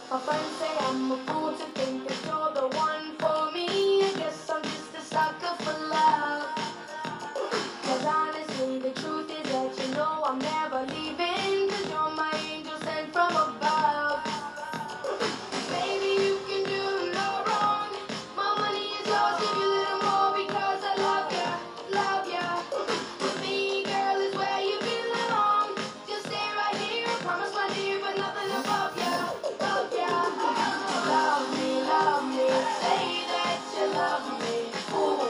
My friends say I'm a fool to think that you're the one for me. I guess I'm just a sucker for love. 'Cause honestly, the truth is that you know I'm never leaving. 'Cause you're my angel sent from above. Baby, you can do no wrong. My money is yours, give you a little more because I love ya, love ya. With me, girl, is where you belong. Just stay right here, I promise my dear, but nothing above ya, above ya. Love me, say that you love me. Ooh,